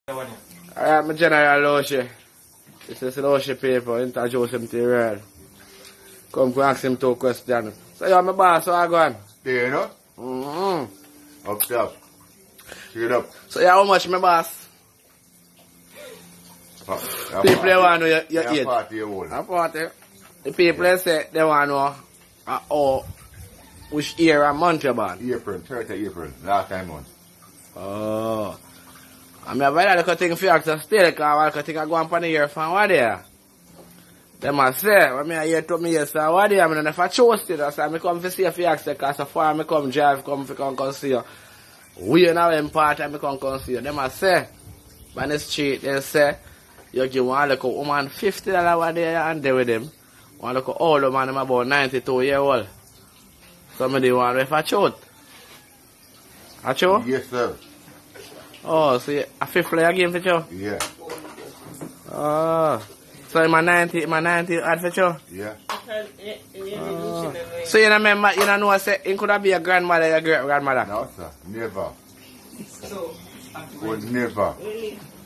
Alright, my General Lucci. This is Lucci people, introduce him to the world. Come to ask him 2 questions. So you're my boss, so I go on. There, you know? Up top. Check it up. So yeah, how much my boss? People they want to know your age. 40 years old. I'm 40. The people they say they want to know which year and month you're born. April, 30 April, last time month. Oh. I mean, I've had a thing for you to stay because I think I go on for the year from what there. They must say, when I hear to me, yes, sir, what there, and if I chose it, I say, I come to see if you ask because so far I come drive, come see you. We now in part, I come see you. They must say, on the street, they say, you give one little woman $50 what there and there with him. One little older man, I'm about 92 years old. Somebody want to if I chose. I chose? Yes, sir. Oh, so a fifth player game for you? Yeah. Oh. So my 90 had for you? Yeah. Oh. So you remember, you don't know, say, it could have been a grandmother, your great grandmother? No, sir. Never. So, Would never. really?